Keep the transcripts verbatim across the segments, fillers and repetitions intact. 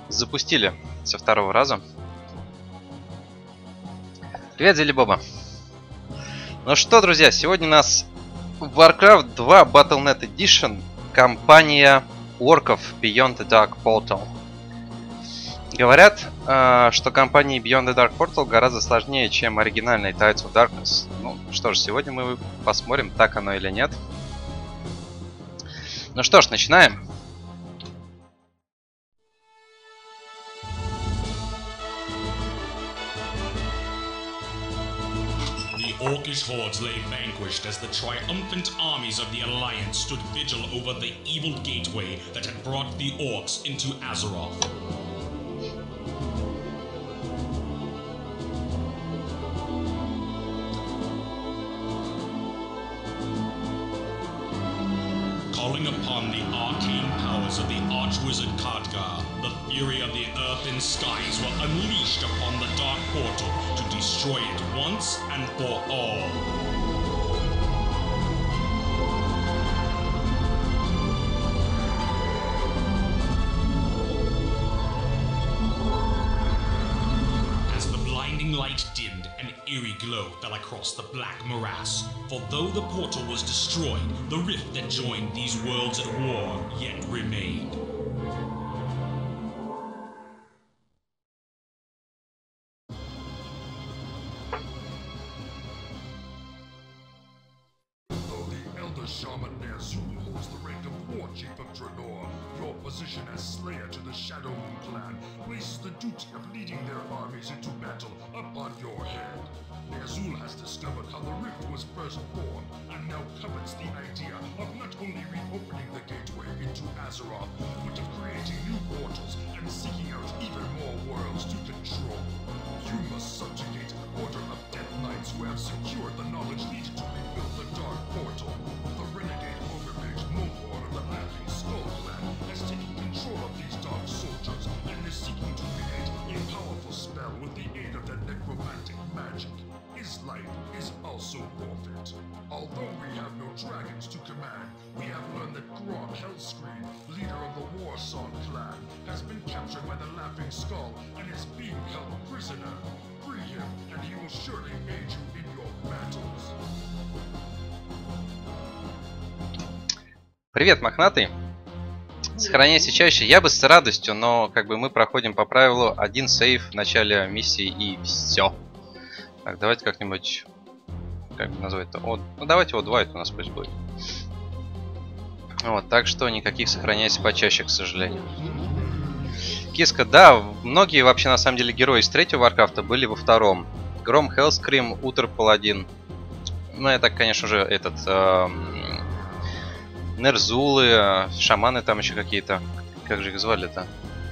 запустили со второго раза. Привет, Зелебоба. Ну что, друзья, сегодня у нас Warcraft два батл нет Edition, кампания орков Beyond the Dark Portal. Говорят, э, что кампания Beyond the Dark Portal гораздо сложнее, чем оригинальный Tides of Darkness. Ну что ж, сегодня мы посмотрим, так оно или нет. Ну что ж, начинаем. Orcish hordes lay vanquished as the triumphant armies of the Alliance stood vigil over the evil gateway that had brought the Orcs into Azeroth. Calling upon the arcane powers of the Archwizard Khadgar, the fury of the earth and skies were unleashed upon the Dark Portal to destroy it once and for all. As the blinding light dimmed, an eerie glow fell across the black morass. For though the portal was destroyed, the rift that joined these worlds at war yet remained. Though the Elder Shaman Ner'zhul holds the rank of War Chief of Draenor, your position as Slayer to the Shadow Moon clan places the duty of leading their armies into battle upon your head. Ner'zhul has discovered how the Rift was first born, and now covets the idea of not only reopening the gateway into Azeroth, but of creating new portals and seeking out even more worlds to control. You must subjugate an order of Death Knights who have secured the knowledge needed to rebuild the Dark Portal. The renegade overmage Mohor of the Laughing Skull clan has taken control of these Dark Soldiers and is seeking to create a powerful spell with the aid of the necromantic magic. His life is also forfeit. Although we have no dragons to command, we have learned that Grog Hellscream, leader of the Warsong clan, has been captured by the Laughing Skull and is being held prisoner. Free him, and he will surely aid you in your battles. Привет, мохнатый. Сохраняйся чаще. Я бы с радостью, но как бы мы проходим по правилу один сейв в начале миссии и все. Так, давайте как-нибудь, как бы назвать-то, О, ну давайте О два это у нас пусть будет. Вот, так что никаких сохраняйся почаще, к сожалению. Киска, да, многие вообще на самом деле герои из третьего Варкрафта были во втором. Гром, Хеллскрим, Утр, Паладин. Ну, это, конечно же, этот... Э, Нерзулы, э, шаманы там еще какие-то. Как же их звали-то?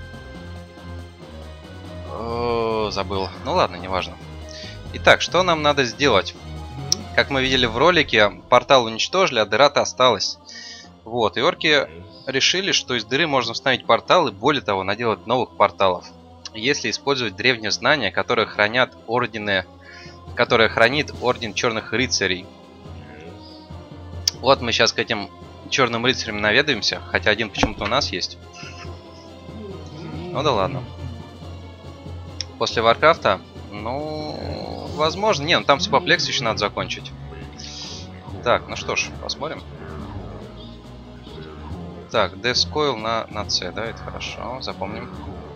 О, забыл. Ну ладно, неважно. Итак, что нам надо сделать? Как мы видели в ролике, портал уничтожили, а дыра-то осталась. Вот, и орки решили, что из дыры можно установить портал и, более того, наделать новых порталов. Если использовать древние знания, которые хранят ордены, которые хранит Орден Черных Рыцарей. Вот мы сейчас к этим Черным Рыцарям наведаемся, хотя один почему-то у нас есть. Ну да ладно. После Варкрафта, ну, возможно, не, ну там Супоплекс еще надо закончить. Так, ну что ж, посмотрим. Так, Death Coil на, на C, да, это хорошо, запомним.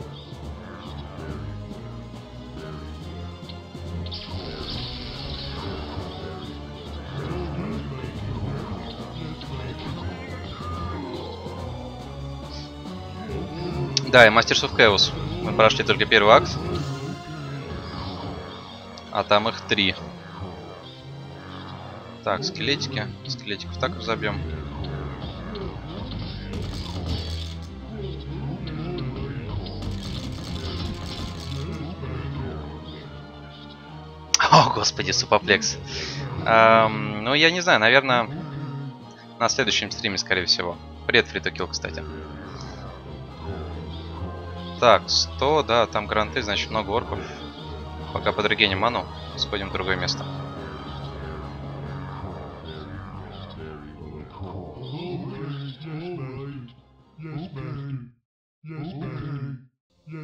Да, и Masters of Chaos. Мы прошли только первый акт. А там их три. Так, скелетики. Скелетиков так разобьем. О, господи, Супоплекс. Эм, ну, я не знаю, наверное, на следующем стриме, скорее всего. Привет, Фритокил, кстати. Так, сто, да, там гранты, значит, много орков. Пока подрегеним ману, сходим в другое место.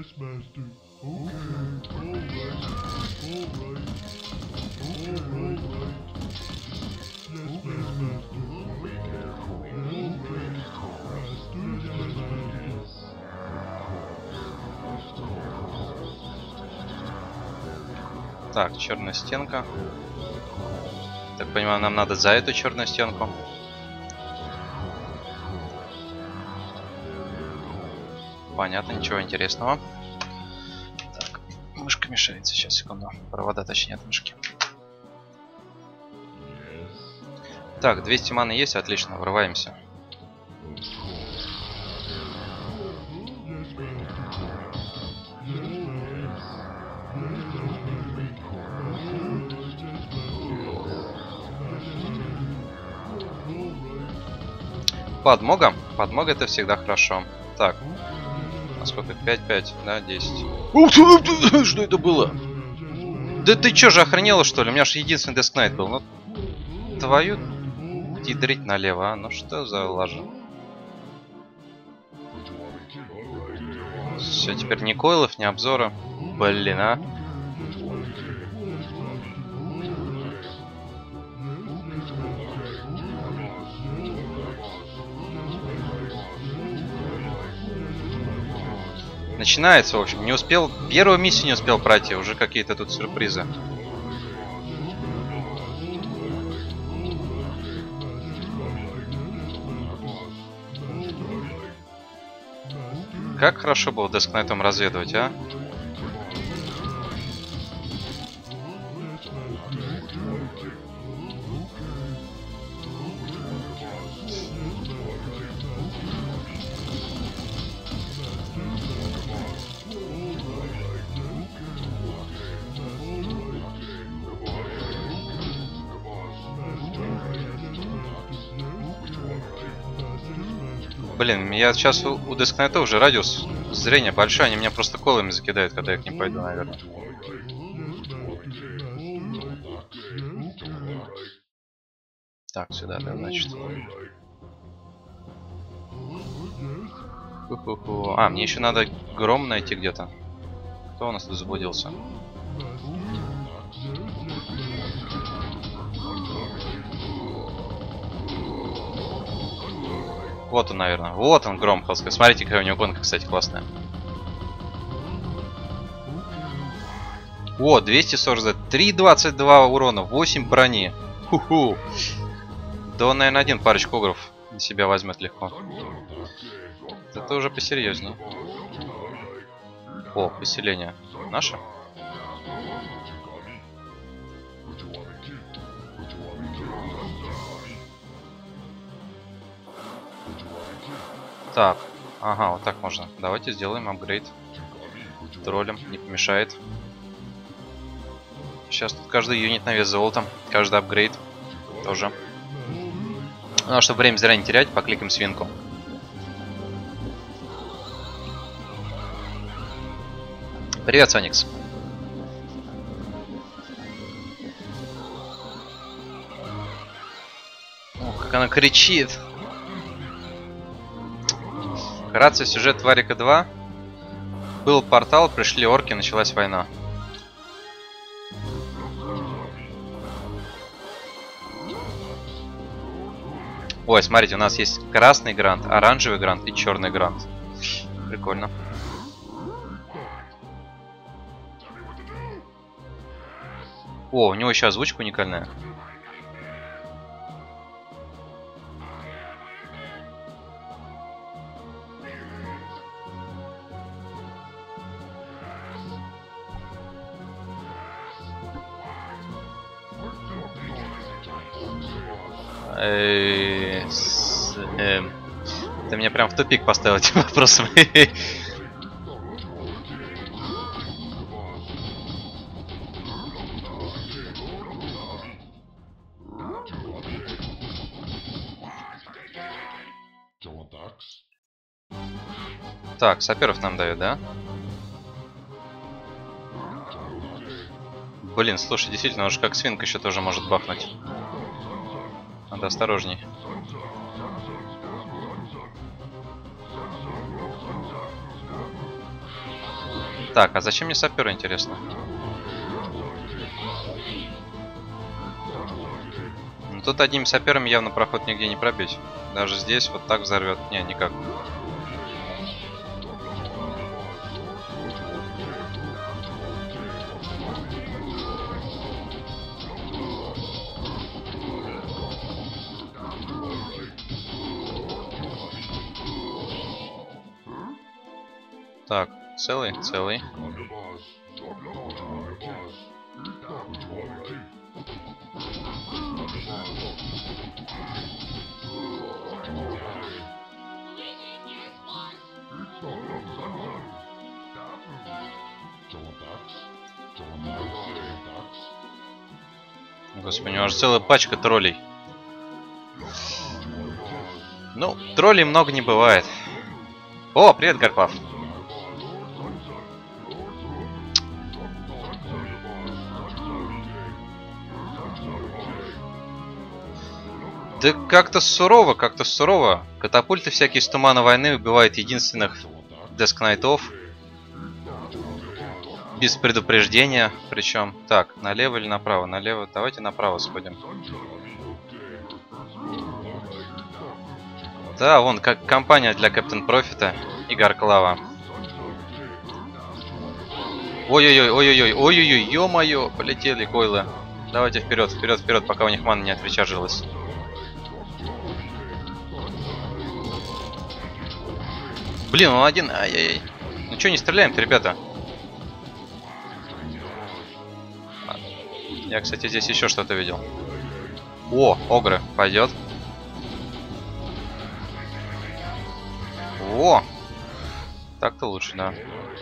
Так, черная стенка. Так понимаю, нам надо за эту черную стенку. Понятно, ничего интересного. Так, мышка мешается. Сейчас, секунду. Провода, точнее, от мышки. Так, двести маны есть, отлично, врываемся. Подмога? Подмога это всегда хорошо. Так. А сколько? пять, пять, да, десять. Что это было? Да ты чё же охренела, что ли? У меня же единственный дескнайт был. Ну, твою ядрить налево, а? Ну что за лажа? Все, теперь ни койлов, ни обзора. Блин, а? Начинается, в общем. Не успел. Первую миссию не успел пройти. Уже какие-то тут сюрпризы. Как хорошо было дескнайтом разведывать, а? Блин, я сейчас у, у дескнайта уже радиус зрения большой, они меня просто колами закидают, когда я к ним пойду, наверное. Так, сюда, да, значит. Ху-ху-ху. А, мне еще надо гром найти где-то. Кто у нас тут заблудился? Вот он, наверное. Вот он, гром. Смотрите, какая у него гонка, кстати, классная. О, двести сорок, три двадцать два урона, восемь брони. Ху-ху. Да он, наверное, один парочку огров на себя возьмет легко. Это уже посерьезнее. О, поселение. Наше? Так, ага, вот так можно. Давайте сделаем апгрейд. Троллем, не помешает. Сейчас тут каждый юнит на вес золота. Каждый апгрейд тоже. Ну, а чтобы время зря не терять, покликаем свинку. Привет, Соникс. О, как она кричит. Вкратце сюжет Варика два. Был портал, пришли орки, началась война. Ой, смотрите, у нас есть красный грант, оранжевый грант и черный грант. Прикольно. О, у него еще озвучка уникальная. Э, с, э, ты меня прям в тупик поставил этим вопросом. Так, саперов нам дают, да? Блин, слушай, действительно, уж как свинка еще тоже может бахнуть. Надо осторожней. Так, а зачем мне саперы, интересно? Ну, тут одними саперами явно проход нигде не пробить. Даже здесь вот так взорвет. Не, никак. Так, целый, целый. Господи, у него аж целая пачка троллей. Ну, троллей много не бывает. О, привет, Гарпав. Да как-то сурово, как-то сурово. Катапульты всякие из тумана войны убивают единственных дескнайтов. Без предупреждения, причем. Так, налево или направо? Налево. Давайте направо сходим. Да, вон, как компания для Кэптен Профита и Гарклава. Ой-ой-ой, ой-ой-ой, ой-ой-ой, ё-моё, полетели койлы. Давайте вперед, вперед, вперед, пока у них мана не отречаржилась. Блин, он один, ай-яй-яй. Ну чё не стреляем-то, ребята? Я, кстати, здесь еще что-то видел. О, огры, пойдет. О! Так-то лучше, да.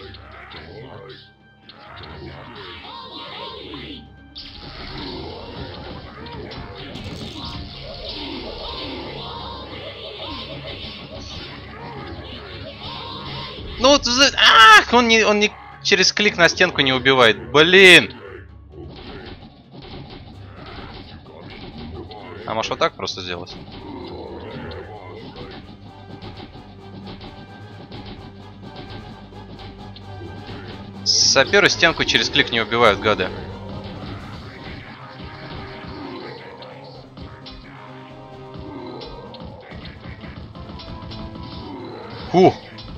Ну вот, ах, он не, он не через клик на стенку не убивает. Блин! А может вот так просто сделать? Саперы стенку через клик не убивают, гады. Фу!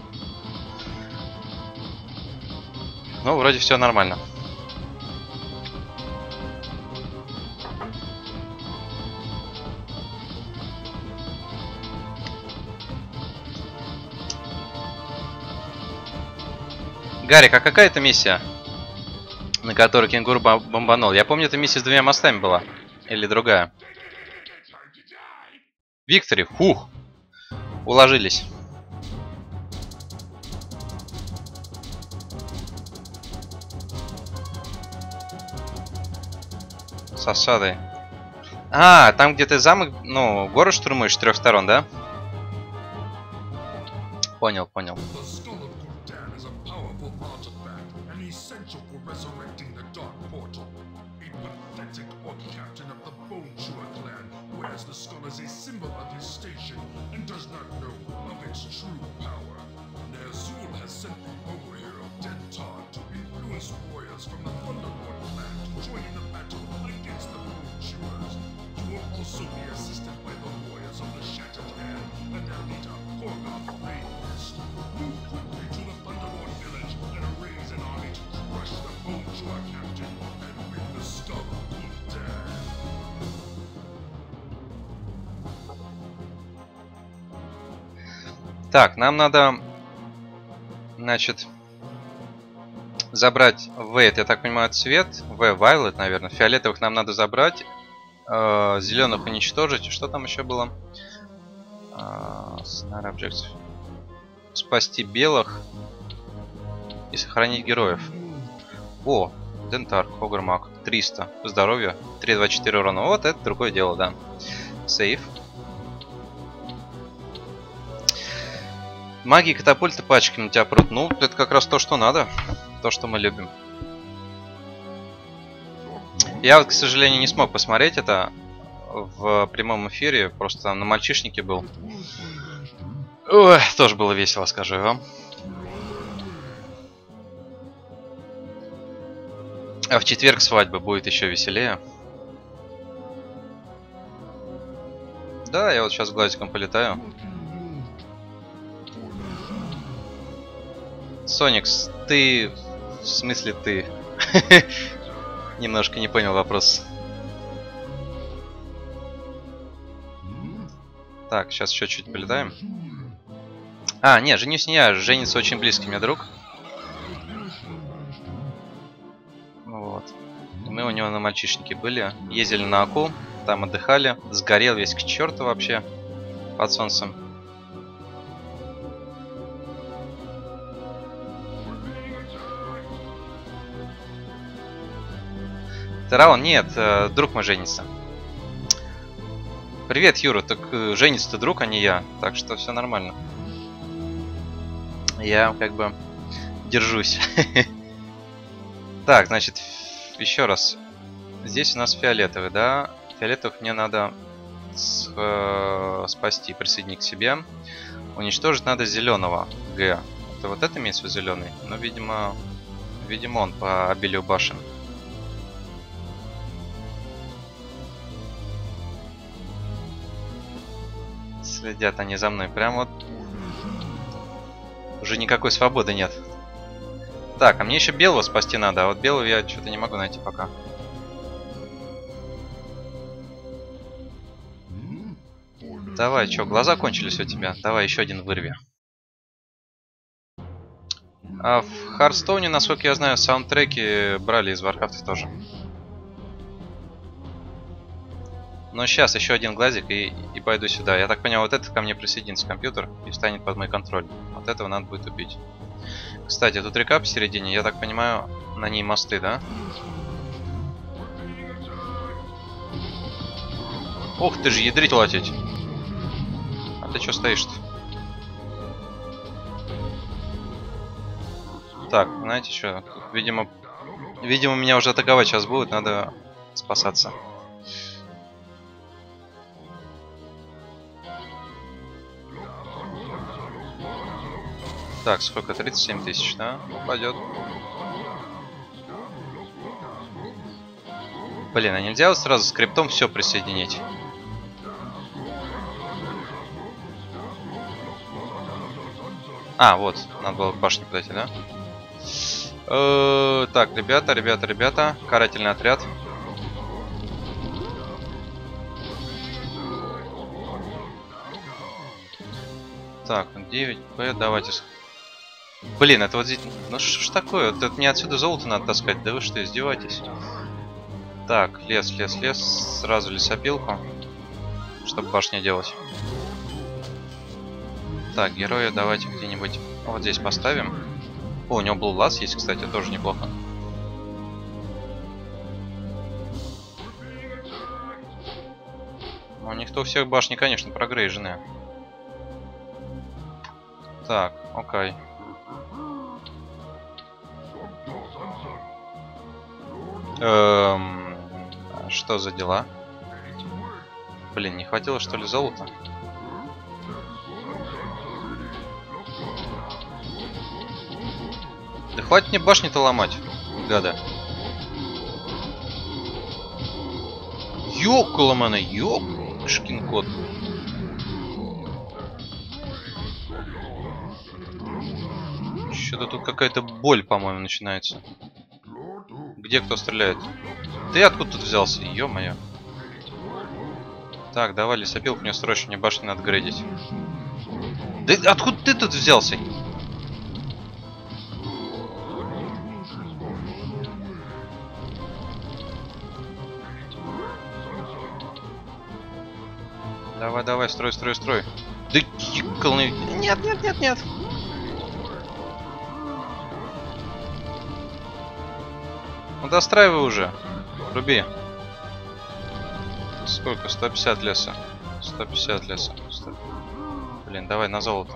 Ну, вроде все нормально. Гарик, а какая это миссия, на которой кенгуру бомбанул? Я помню, эта миссия с двумя мостами была. Или другая? Виктори, фух! Уложились. С осадой. А, там где ты замок, ну, город штурмуешь с трех сторон, да? Понял, понял. Так, нам надо, значит, забрать В, это, я так понимаю, цвет. В, Violet, наверное. Фиолетовых нам надо забрать. Э, зеленых уничтожить. Что там еще было? Snare Objects. Спасти белых. И сохранить героев. О, Дентарк, Огрмак. триста. Здоровье. три двадцать четыре урона. Вот это другое дело, да. Сейф. Магии, катапульты, пачки на тебя прут. Ну, это как раз то, что надо. То, что мы любим. Я вот, к сожалению, не смог посмотреть это в прямом эфире. Просто там на мальчишнике был. Ой, тоже было весело, скажу я вам. А в четверг свадьба будет еще веселее. Да, я вот сейчас глазиком полетаю. Соникс, ты... В смысле ты? Немножко не понял вопрос. Так, сейчас еще чуть полетаем. А, не, женюсь не я, женится очень близкий мне друг. Вот. Мы у него на мальчишнике были. Ездили на Аку, там отдыхали. Сгорел весь к черту вообще под солнцем. Тараон, нет, э, друг мой женится. Привет, Юра, так э, женится-то друг, а не я. Так что все нормально. Я как бы держусь. Так, значит, еще раз. Здесь у нас фиолетовый, да? Фиолетовых мне надо с, э, спасти, присоединить к себе. Уничтожить надо зеленого Г. Это вот это имеется в виду зеленый? Ну, видимо, видимо он по обилию башен. Следят они за мной. Прям вот уже никакой свободы нет. Так, а мне еще белого спасти надо, а вот белого я что-то не могу найти пока. Давай, что, глаза кончились у тебя? Давай еще один вырви. А в Хардстоуне, насколько я знаю, саундтреки брали из Варкрафта тоже. Но сейчас еще один глазик и, и пойду сюда. Я так понял, вот это ко мне присоединится компьютер и встанет под мой контроль. Вот этого надо будет убить. Кстати, тут река посередине, я так понимаю, на ней мосты, да? Ух ты же, ядрить латить. А ты что стоишь-то? Так, знаете что? Видимо, видимо, меня уже атаковать сейчас будут, надо спасаться. Так, сколько? тридцать семь тысяч, да? Пойдет. Блин, а нельзя вот сразу скриптом все присоединить? А, вот, надо было к башне подойти, да? Э-э, так, ребята, ребята, ребята, карательный отряд. Так, девять П, давайте. Блин, это вот здесь... Ну что ж такое? Это мне отсюда золото надо таскать. Да вы что, издеваетесь? Так, лес, лес, лес. Сразу лесопилку. Чтобы башню делать. Так, героя давайте где-нибудь вот здесь поставим. О, у него был лаз есть, кстати, тоже неплохо. Но у них-то у всех башни, конечно, прогрейжены. Так, окей. Эм, что за дела? Блин, не хватило что ли золота? Да хватит мне башни-то ломать, гада. Ёкаламана, ёкшкин кот. Что-то тут какая-то боль, по-моему, начинается. Где кто стреляет? Ты откуда тут взялся? Ё-моё. Так, давай лесопилку, мне срочно, мне башню надо грейдить. Да откуда ты тут взялся? Давай, давай, строй, строй, строй. Да ебаный. Нет, нет, нет, нет. Ну достраивай уже. Руби. Сколько? сто пятьдесят леса. сто пятьдесят леса. сто... Блин, давай на золото.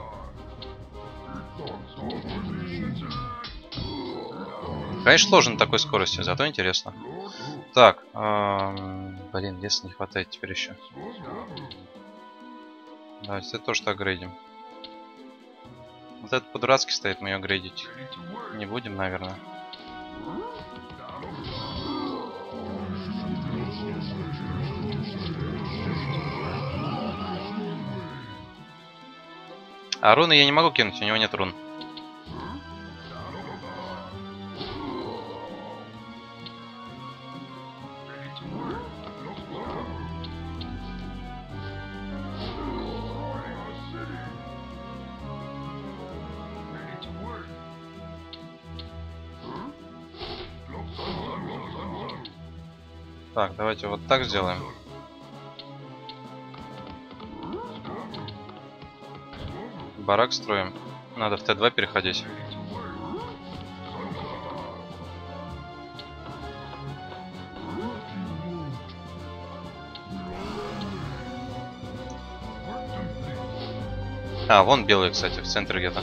Конечно, сложно на такой скорости, зато интересно. Так, эм... блин, леса не хватает теперь еще. Давайте это тоже так грейдим. Вот этот по-дурацки стоит, мы ее грейдить не будем, наверное. А руны я не могу кинуть, у него нет рун. Так, давайте вот так сделаем. Барак строим. Надо в Т два переходить. А, вон белый, кстати, в центре где-то.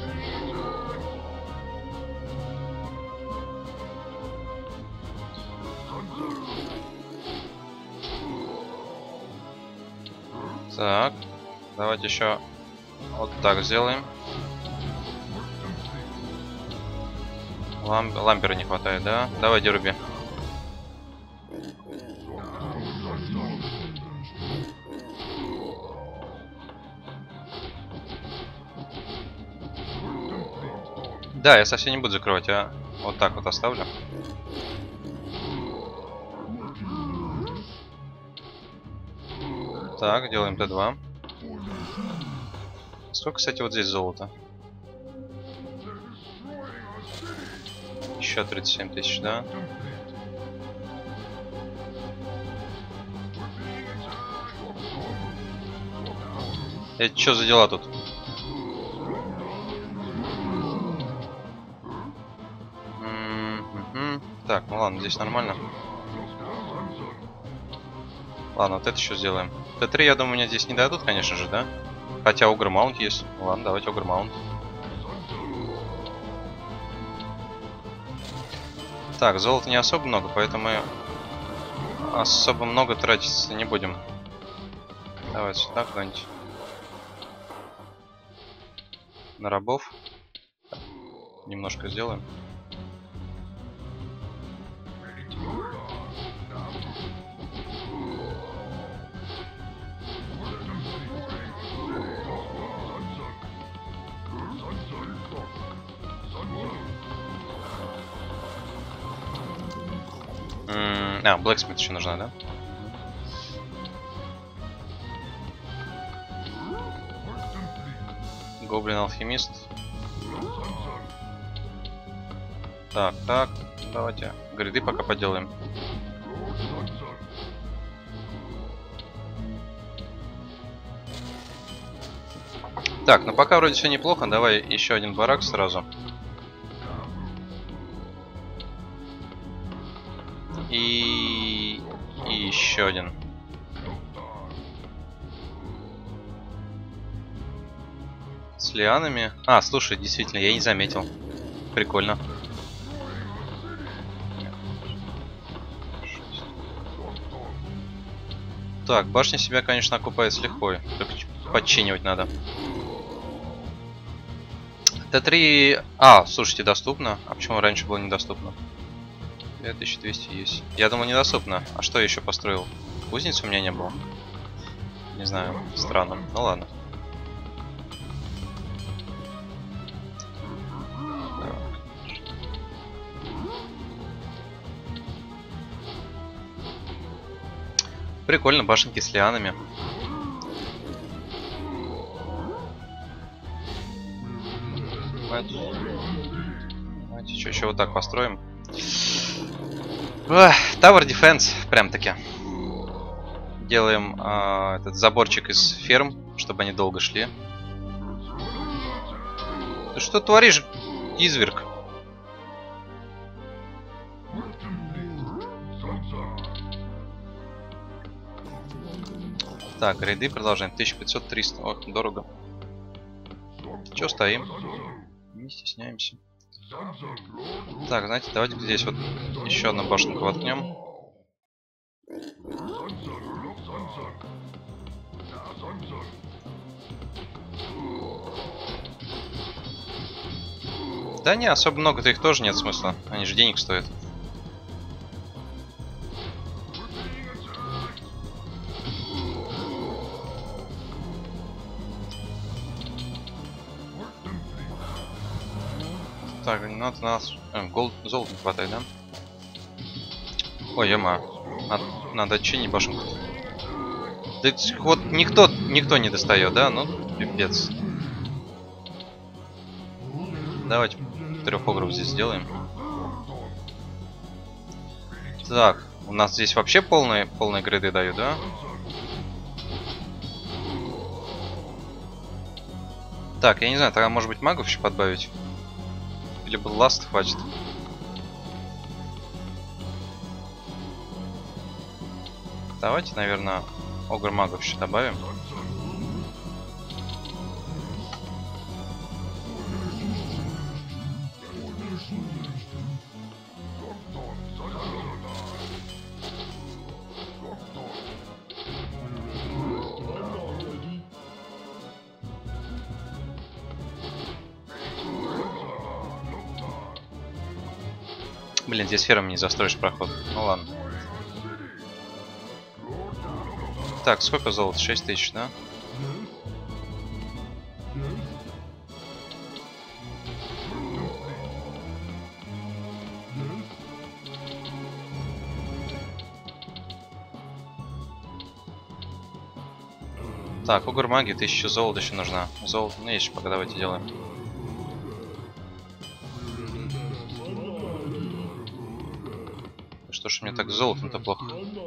Так, давайте еще вот так сделаем. Лам... Лампера не хватает, да? Давай, деруби. Да, я совсем не буду закрывать, а вот так вот оставлю. Так, делаем Т два. Сколько, кстати, вот здесь золота? Еще тридцать семь тысяч, да? Это что за дела тут? М-м-м. Так, ну ладно, здесь нормально. Ладно, вот это еще сделаем. Т три, я думаю, мне здесь не дадут, конечно же, да? Хотя Огр Маунт есть. Ладно, давайте Огр Маунт. Так, золота не особо много, поэтому мы особо много тратиться не будем. Давайте сюда куда-нибудь. На рабов. Немножко сделаем. М-м, а, Блэксмит еще нужна, да? Гоблин алхимист. Так, так, давайте гриды пока поделаем. Так, ну пока вроде все неплохо. Давай еще один барак сразу. И, и еще один. С лианами. А, слушай, действительно, я не заметил. Прикольно. Так, башня себя, конечно, окупает с лихвой. Только подчинивать надо. Т три... А, слушайте, доступно. А почему раньше было недоступно? две тысячи двести есть. Я думал, недоступно. А что я еще построил? Кузницы у меня не было. Не знаю, странно. Ну ладно. Прикольно, башенки с лианами. Давайте, Давайте что, еще вот так построим. Tower Defense, прям таки. Делаем э, этот заборчик из ферм, чтобы они долго шли. Ты что творишь, изверг? Так, рейды продолжаем. тысяча пятьсот — триста. Ох, дорого. Че стоим? Не стесняемся. Так, знаете, давайте здесь вот еще одну башенку воткнем. Да не, особо много-то их тоже нет смысла. Они же денег стоят. Так, надо нас... Э, гол... Золота не хватает, да? Ой, ема. Надо, надо чинить башенку. Да вот никто, никто не достает, да? Ну, пипец. Давайте трех огров здесь сделаем. Так, у нас здесь вообще полные, полные гриды дают, да? Так, я не знаю, тогда может быть магов еще подбавить? Или бы ласт хватит? Давайте, наверное, огр магов еще добавим. Блин, здесь сферами не застроишь проход. Ну ладно. Так, сколько золота? шесть тысяч, да? Так, огр магии, тысяча золота еще нужна. Золото, ну есть, пока давайте делаем. Что ж мне так с золотом-то плохо?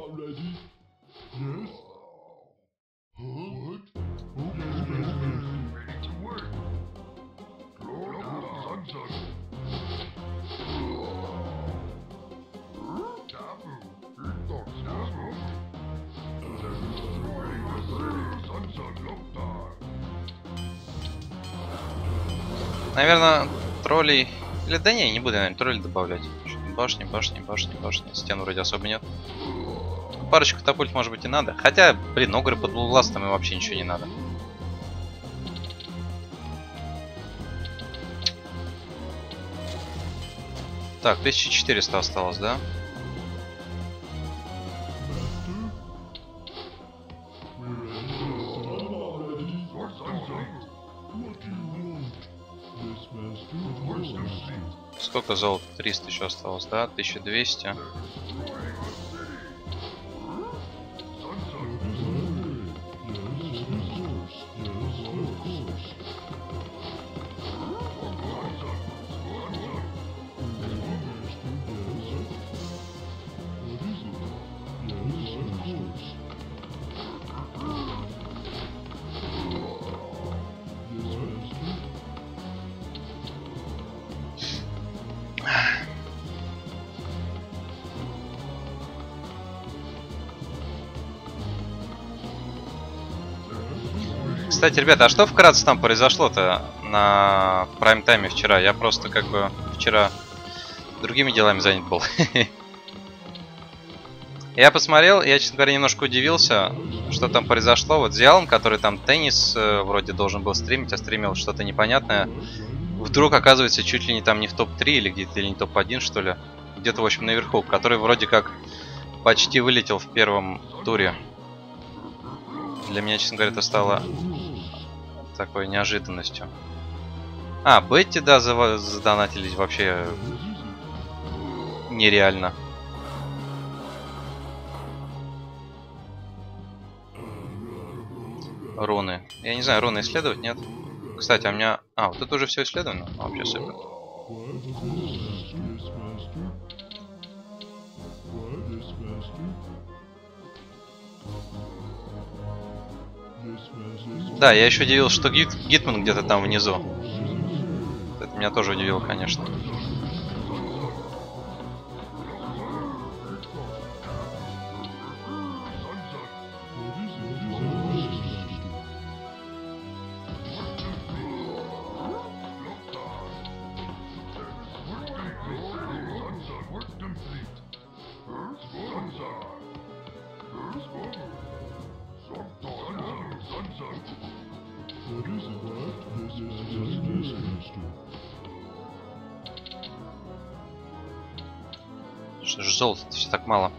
Наверное, троллей... Или да не, не буду, наверное, троллей добавлять. Башни, башни, башни, башни. Стен вроде особо нет. Парочку катапульт, может быть, и надо. Хотя, блин, огры под блугластом и вообще ничего не надо. Так, тысяча четыреста осталось, да? Сколько золота? триста еще осталось, да? тысяча двести. Кстати, ребята, а что вкратце там произошло-то на прайм-тайме вчера? Я просто как бы вчера другими делами занят был. Я посмотрел, я, честно говоря, немножко удивился, что там произошло. Вот Зиалом, который там теннис э, вроде должен был стримить, а стримил что-то непонятное, вдруг оказывается чуть ли не там не в топ три или где-то или не топ один, что ли. Где-то, в общем, наверху, который вроде как почти вылетел в первом туре. Для меня, честно говоря, это стало такой неожиданностью. А, Бетти, да, задонатились вообще нереально. Руны. Я не знаю, руны исследовать, нет? Кстати, а у меня... А, вот тут уже все исследовано? А, вообще супер. Да, я еще удивился, что Гит... Гитман где-то там внизу. Это меня тоже удивило, конечно. Что же золота-то все так мало?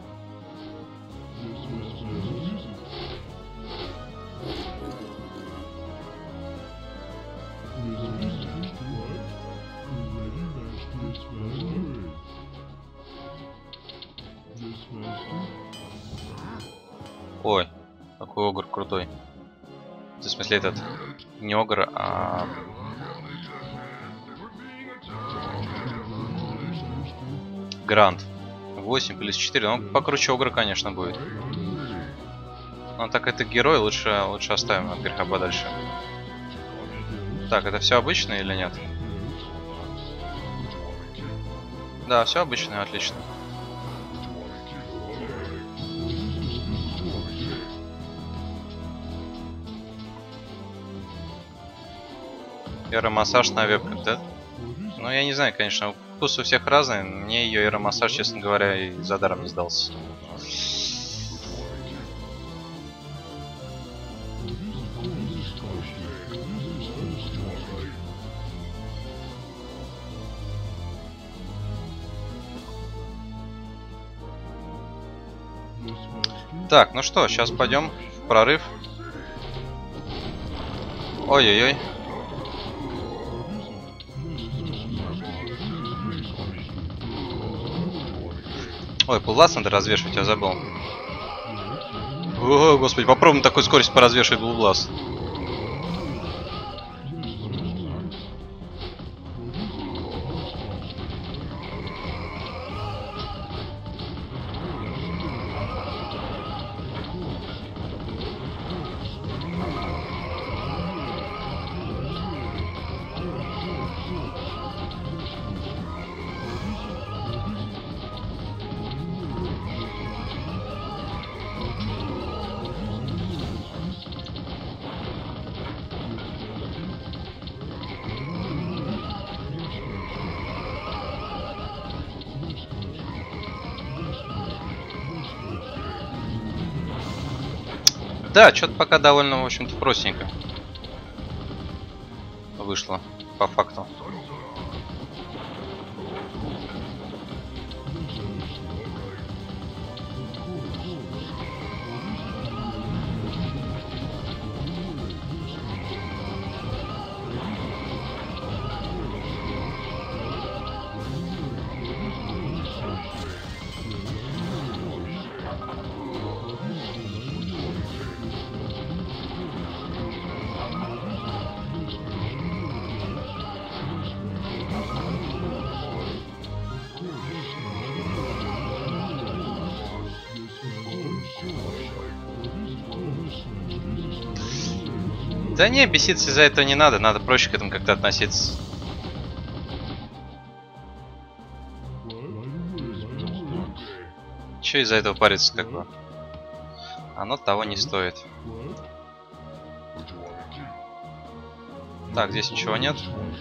Ой, какой огр крутой. В смысле этот не огр, а... Грант. восемь плюс четыре. Ну, покруче огра, конечно, будет. Но так это герой, лучше, лучше оставим от греха подальше. Так, это все обычное или нет? Да, все обычное, отлично. Эромассаж на вебках, да? Ну, я не знаю, конечно, вкус у всех разный. Мне ее эромассаж, честно говоря, и за даром не сдался. Так, ну что, сейчас пойдем в прорыв. Ой-ой-ой. Ой, Bloodlust надо развешивать, я забыл. О, господи, попробуем такой скоростью поразвешивать Bloodlust. Да, что-то пока довольно, в общем-то, простенько вышло, по факту. Да не, беситься из-за этого не надо, надо проще к этому как-то относиться. Че из-за этого париться как бы? Оно того не стоит. Так, здесь ничего нет.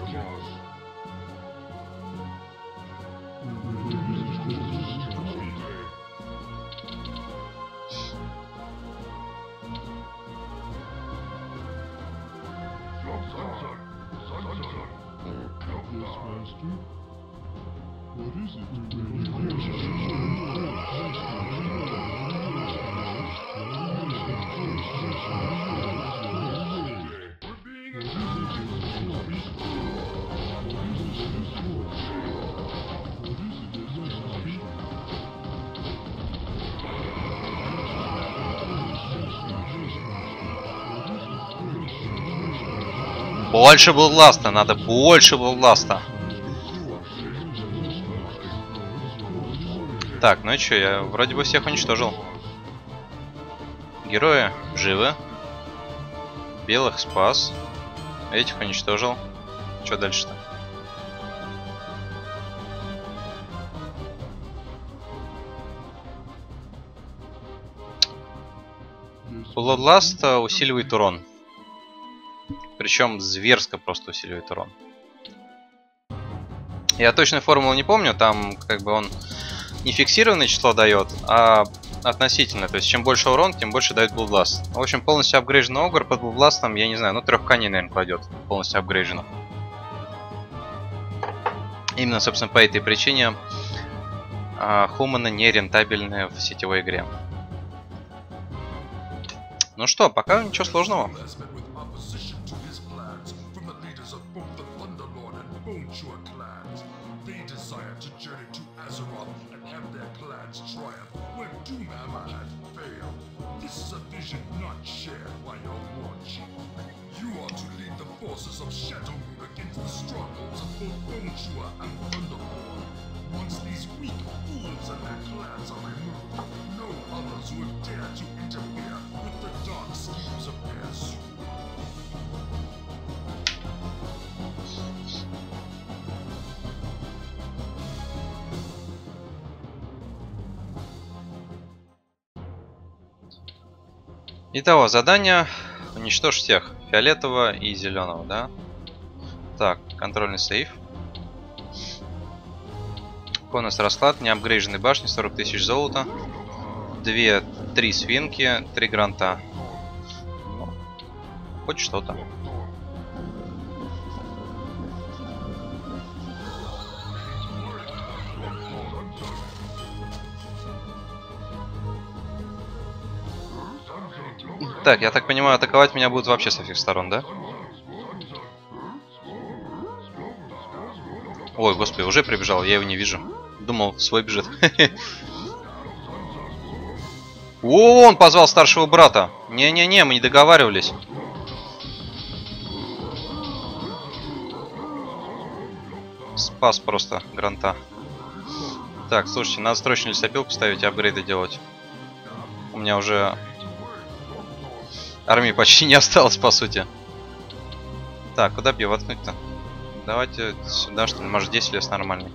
Больше Bloodlust, надо больше Bloodlust. Так, ну и что, я вроде бы всех уничтожил. Герои живы. Белых спас. Этих уничтожил. Что дальше-то? Bloodlust усиливает урон. Причем зверско просто усиливает урон. Я точную формулу не помню, там как бы он не фиксированное число дает, а относительно. То есть чем больше урон, тем больше дает Bloodlust. В общем, полностью апгрейдженный огр под Bloodlust, я не знаю, ну трех коней, наверное, кладет. Полностью апгрейдженных. Именно, собственно, по этой причине а, хуманы не рентабельны в сетевой игре. Ну что, пока ничего сложного. desire to journey to Azeroth and have their clans triumph where Doomhammer had failed. This is a vision not shared by your war chief. You are to lead the forces of Shadowmoon against the strongholds of both Boneshua and Thunderborn. Once these weak fools and their clans are removed, no others will dare to interfere with the dark schemes of Ner'zhul. Итого, задание уничтожь всех. Фиолетового и зеленого, да? Так, контрольный сейф. Конус расклад, неапгрейженной башни, сорок тысяч золота. Две, три свинки, три гранта. Ну, хоть что-то. Так, я так понимаю, атаковать меня будут вообще со всех сторон, да? Ой, господи, уже прибежал, я его не вижу. Думал, свой бежит. О, он позвал старшего брата. Не-не-не, мы не договаривались. Спас просто гранта. Так, слушайте, надо срочно лесопилку ставить и апгрейды делать. У меня уже армии почти не осталось, по сути. Так, куда бы ее воткнуть-то? Давайте сюда, что ли. Может, здесь лес нормальный.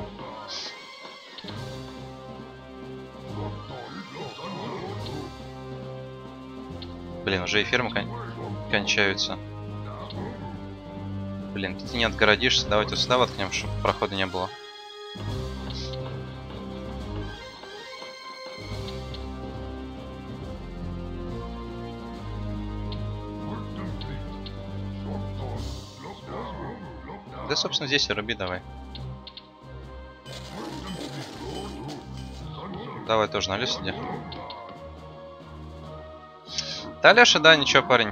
Блин, уже и фермы кон кончаются. Блин, ты не отгородишься. Давайте сюда воткнем, чтобы прохода не было. Да, собственно, здесь и руби давай. Давай тоже на лес иди. Да, Леша, да, ничего, парень.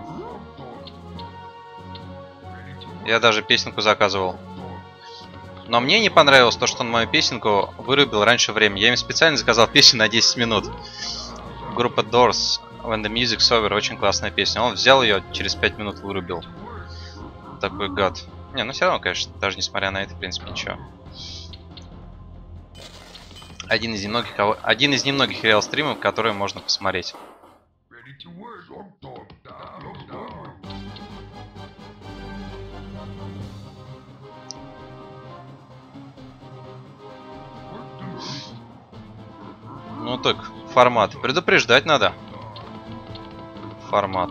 Я даже песенку заказывал. Но мне не понравилось то, что он мою песенку вырубил раньше времени. Я им специально заказал песню на десять минут. Группа Doors, When the Music's Over, очень классная песня. Он взял ее, через пять минут вырубил. Такой гад. Не, ну все равно, конечно, даже несмотря на это, в принципе, ничего. Один из немногих, один из немногих реал-стримов, которые можно посмотреть. Ну так, формат. Предупреждать надо. Формат.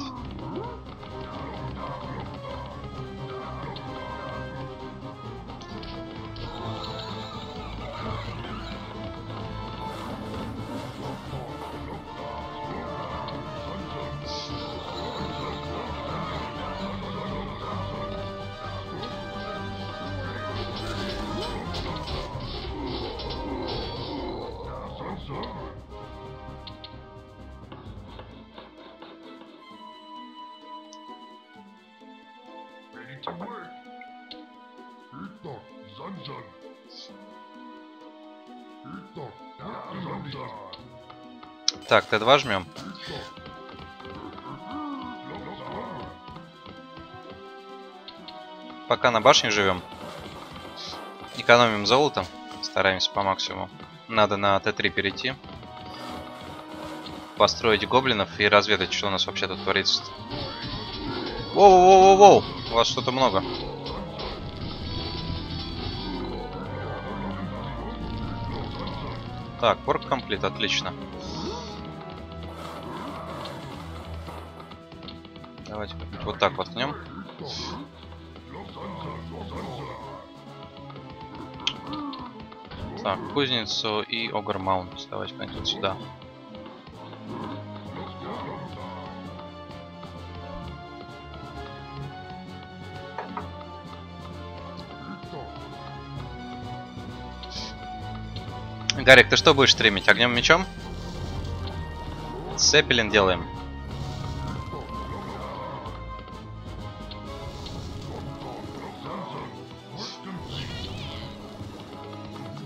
Так, Т два жмем. Пока на башне живем. Экономим золото. Стараемся по максимуму. Надо на Т три перейти. Построить гоблинов и разведать, что у нас вообще тут творится. Воу-воу-воу-воу! У вас что-то много. Так, порк комплит, отлично. Давайте вот так воткнем. Так, кузницу и Огр Маунт. Давайте вот сюда. Гарик, ты что будешь стримить? Огнем мечом? Цепелин делаем.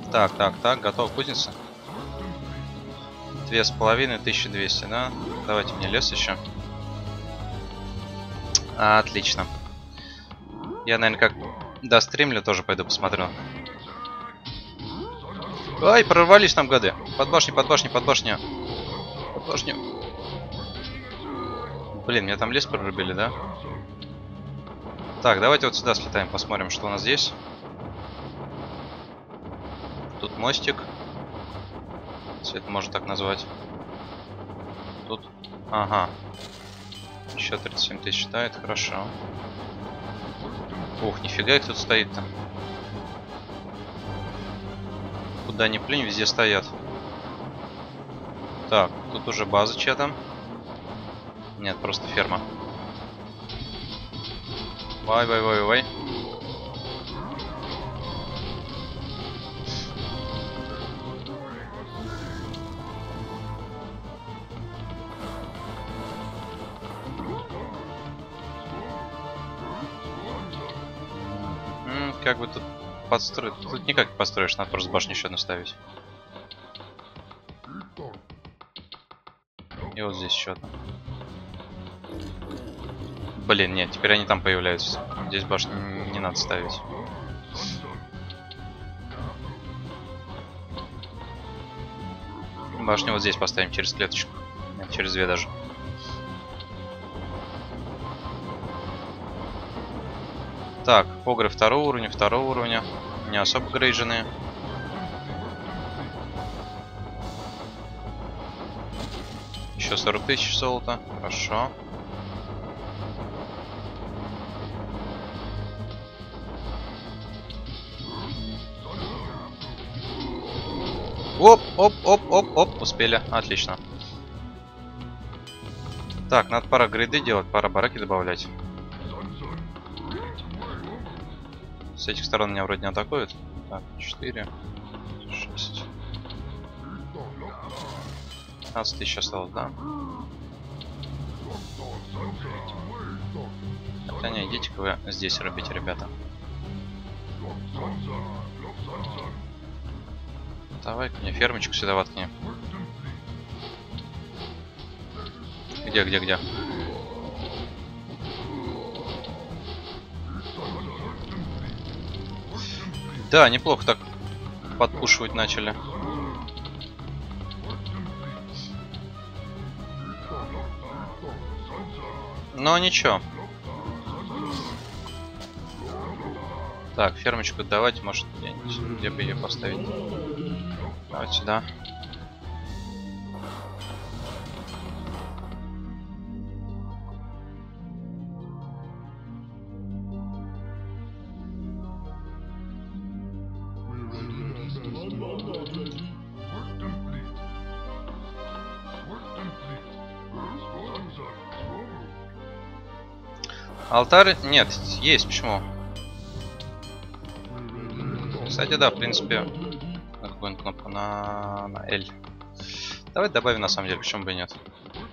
Так, так, так, готов кузница. Две с половиной, тысяча двести, да? Давайте мне лес еще. Отлично. Я, наверное, как достримлю, тоже пойду посмотрю. Ай, прорвались там гады. Под башню, под башню, под башню. Под башню. Блин, меня там лес прорубили, да? Так, давайте вот сюда слетаем, посмотрим, что у нас здесь. Тут мостик. Если это можно так назвать. Тут. Ага. Еще тридцать семь тысяч, да, это хорошо. Ух, нифига их тут стоит-то. Куда ни плюнь, везде стоят. Так, тут уже база чья-то. Нет, просто ферма. Вай, вай, вай, вай. М-м, как бы тут подстроить? Тут никак не построишь, надо просто башню еще одну ставить. И вот здесь еще одна. Блин, нет, теперь они там появляются. Здесь башню не надо ставить. Башню вот здесь поставим через клеточку. Нет, через две даже. Так, погры второго уровня, второго уровня. Не особо грейдженые. Еще сорок тысяч золота. Хорошо. Оп, оп, оп, оп, оп, успели. Отлично. Так, надо пара грейды делать, пара бараки добавлять. С этих сторон меня вроде не атакуют. Так, четыре, шесть. пятнадцать тысяч осталось, да? Хотя не, идите-ка вы здесь рубите, ребята. Давай-ка мне фермочку сюда воткни. Где, где, где? Да, неплохо так подпушивать начали. Но ничего. Так, фермочку давайте, может, где-нибудь, где бы ее поставить. Давайте сюда. Алтарь? Нет, есть, почему? Кстати, да, в принципе, на какую кнопку? На, на L. Давайте добавим, на самом деле, почему бы и нет.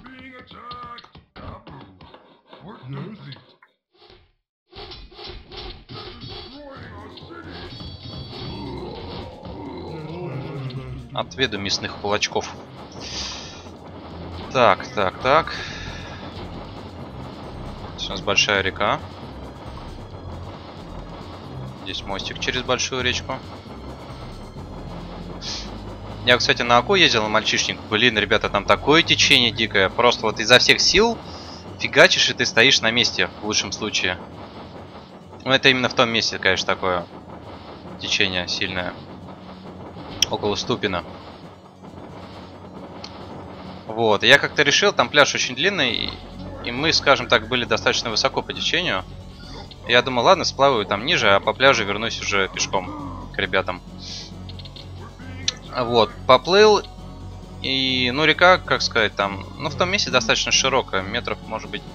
Отведу мясных кулачков. Так, так, так. Здесь у нас большая река. Здесь мостик через большую речку. Я, кстати, на Аку ездил, на мальчишник. Блин, ребята, там такое течение дикое. Просто вот изо всех сил фигачишь, и ты стоишь на месте, в лучшем случае. Ну, это именно в том месте, конечно, такое течение сильное. Около Ступина. Вот, я как-то решил, там пляж очень длинный, и мы, скажем так, были достаточно высоко по течению. Я думал, ладно, сплаваю там ниже, а по пляжу вернусь уже пешком к ребятам. Вот, поплыл, и, ну, река, как сказать, там, ну, в том месте достаточно широкая, метров, может быть,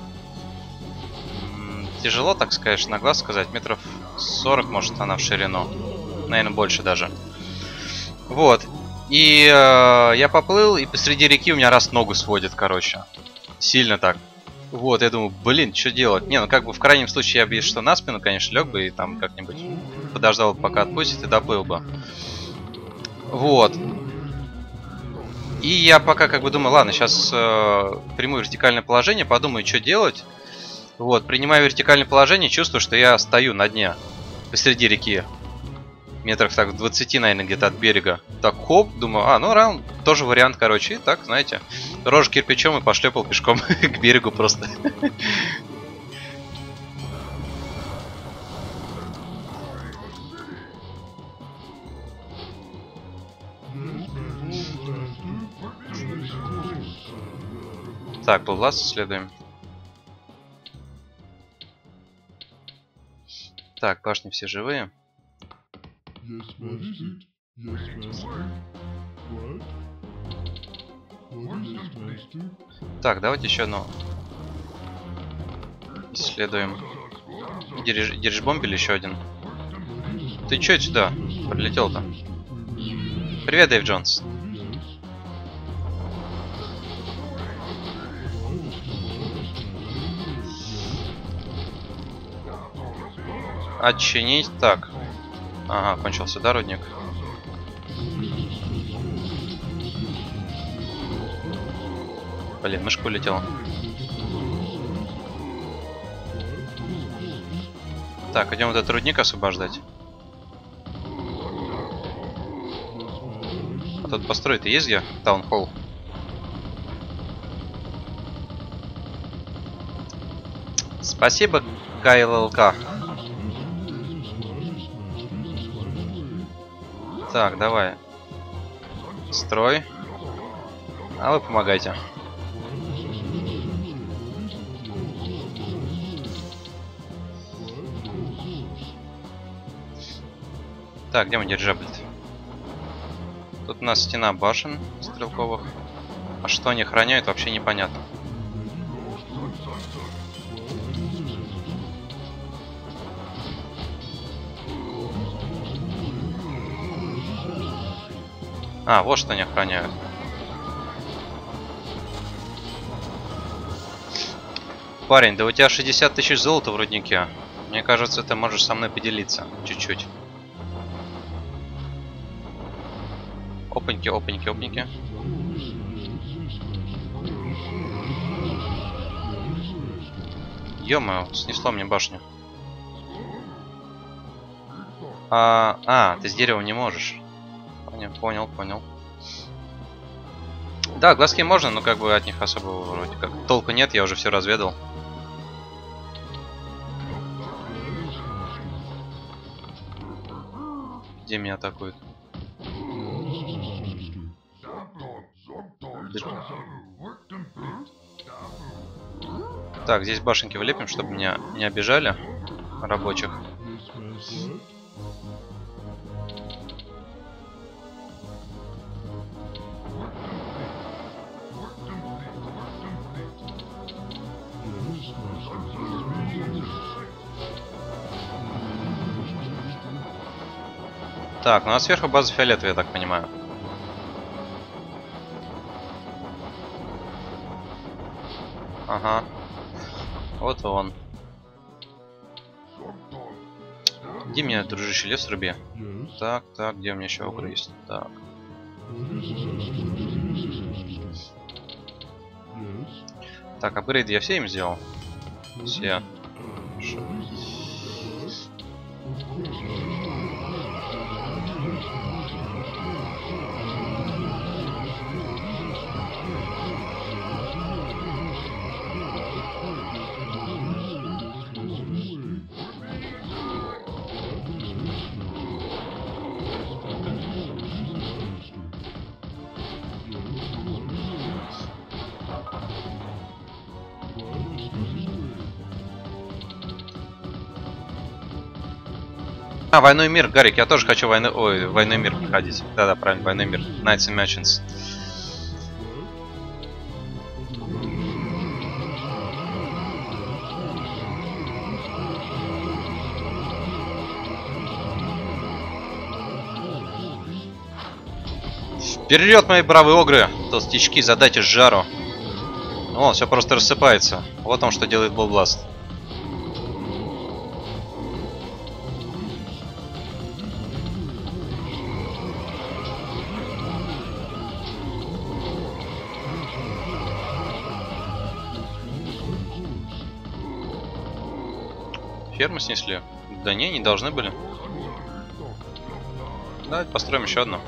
тяжело, так сказать, на глаз сказать, метров сорок, может, она в ширину, наверное, больше даже. Вот, и э, я поплыл, и посреди реки у меня раз ногу сводит, короче, сильно так. Вот, я думаю, блин, что делать? Не, ну как бы в крайнем случае я бы, если что, на спину, конечно, лег бы и там как-нибудь подождал, пока отпустит, и доплыл бы. Вот. И я пока как бы думаю, ладно, сейчас э, приму вертикальное положение, подумаю, что делать. Вот, принимаю вертикальное положение, чувствую, что я стою на дне посреди реки. Метрах так в двадцати, наверное, где-то от берега. Так, хоп, думаю, а, ну раунд, тоже вариант, короче. И так, знаете, рожу кирпичом и пошлепал пешком к берегу просто. Так, Bloodlust исследуем. Так, башни все живые. Так, давайте еще одну исследуем. Дириж... Дирижбомбили еще один. Ты че сюда прилетел-то? Привет, Дэйв Джонс. Отчинить. Так. Ага, кончился, да, рудник? Блин, мышка улетела. Так, идем вот этот рудник освобождать. А тут построить-то есть где? Таунхолл. Спасибо, КЛЛК. Так, давай. Строй. А вы помогайте. Так, где мы дирижабль? Тут у нас стена башен стрелковых. А что они охраняют, вообще непонятно. А, вот что они охраняют. Парень, да у тебя шестьдесят тысяч золота в руднике. Мне кажется, ты можешь со мной поделиться чуть-чуть. Опаньки, опаньки, опаньки. Ё-моё, снесло мне башню. А, а, ты с деревом не можешь. Понял, понял. Да, глазки можно, но как бы от них особо вроде как толку нет, я уже все разведал. Где меня атакуют? Так, здесь башенки вылепим, чтобы меня не обижали рабочих. Так, ну а сверху база фиолетовая, я так понимаю. Ага. Вот он. Где меня, дружище, лес руби? Так, так, где у меня еще огры есть? Так. Так, апгрейды я все им сделал? Все. А, Войной мир, Гарик, я тоже хочу войны... Ой, Войной мир проходить. Да-да, правильно, Войной мир. Knights and Merchants. Вперед, мои бравые огры! Толстячки, задайте жару. О, все просто рассыпается. Вот он что делает Bloodlust. фермы снесли. Да не, не должны были. Давайте построим еще одну.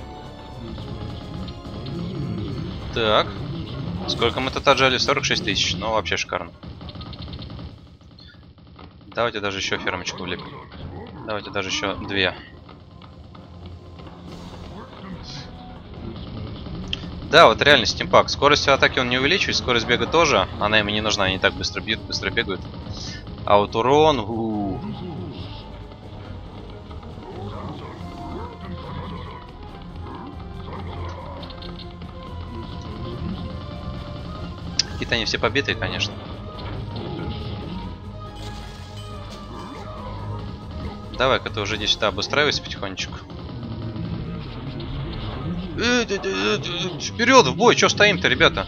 Так. Сколько мы тут отжали? сорок шесть тысяч. Ну, вообще шикарно. Давайте даже еще фермочку влепим. Давайте даже еще две. Да, вот реально стимпак. Скорость атаки он не увеличивает, скорость бега тоже. Она ему не нужна, они так быстро бьют, быстро бегают. А вот урон... У -у -у. Какие-то они все побитые, конечно. Давай-ка ты уже иди сюда, обустраивайся потихонечку. Вперед, в бой! Че стоим-то, ребята?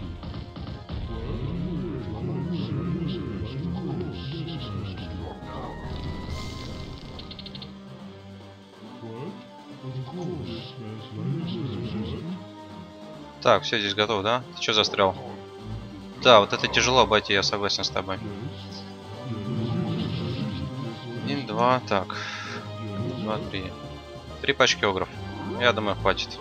Так, все здесь готово, да? Ты что застрял? Да, вот это тяжело, батя, я согласен с тобой. Один, два, так. Два, три. Три пачки огров. Я думаю, хватит.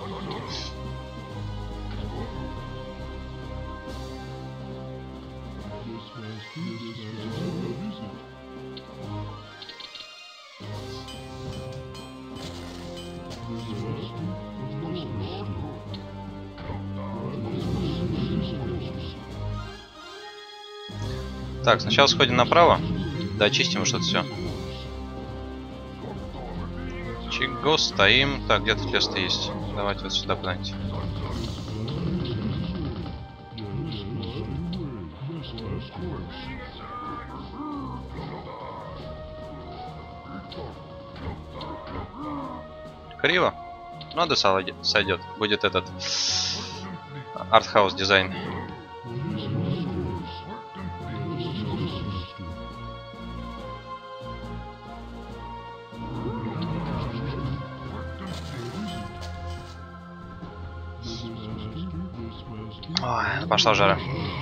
Так, сначала сходим направо. Да, очистим что-то все. Чего стоим? Так, где тут лес-то есть? Давайте вот сюда куда-нибудь. Криво? Ну да, сойдет. Будет этот артхаус дизайн. Ой, пошла жара.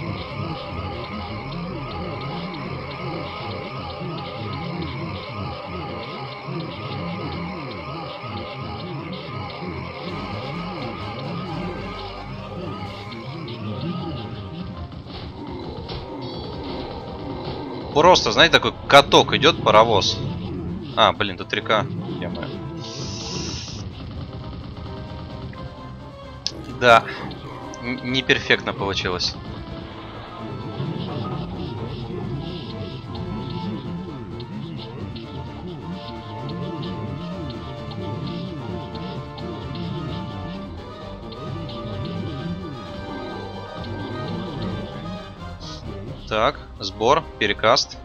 Просто, знаете, такой каток идет, паровоз. А, блин, тут река. Я-моё. Да. Не перфектно получилось. Так, сбор, перекаст.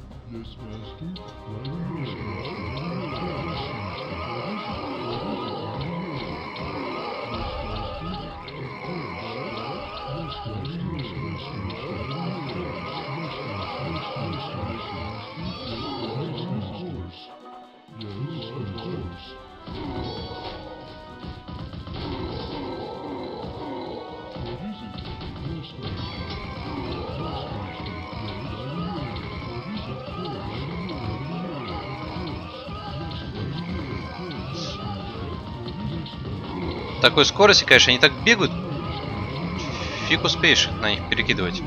Такой скорости, конечно, они так бегают. Фиг успеешь на них перекидывать.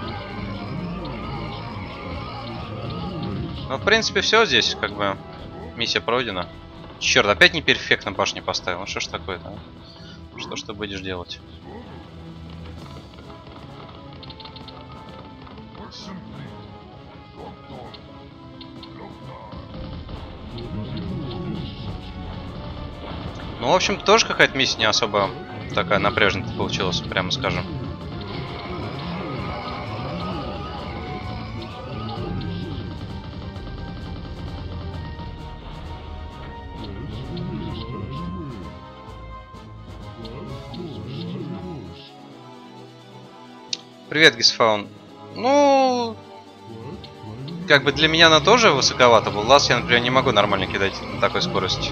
Ну, в принципе, все здесь, как бы, миссия пройдена. Черт, опять не перфектно башни поставил. Ну что ж такое-то, а? Что ж ты будешь делать? Ну, в общем, тоже какая-то миссия не особо такая напряженная получилась, прямо скажем. Привет, Гисфаун. Ну, как бы для меня она тоже высоковато была. Лаз я, например, не могу нормально кидать на такой скорости.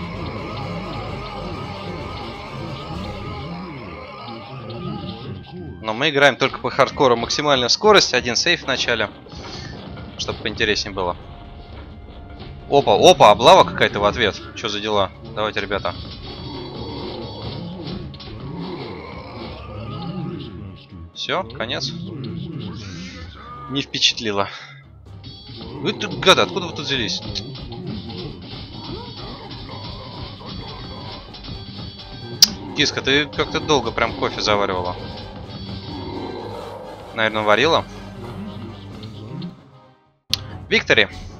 Но мы играем только по хардкору. Максимальная скорость, один сейф в начале, чтобы поинтереснее было. Опа, опа, облава какая-то в ответ. Что за дела? Давайте, ребята. Все, конец. Не впечатлило. Вы тут, гады, откуда вы тут взялись? Киска, ты как-то долго прям кофе заваривала. Наверное, варила. Виктори!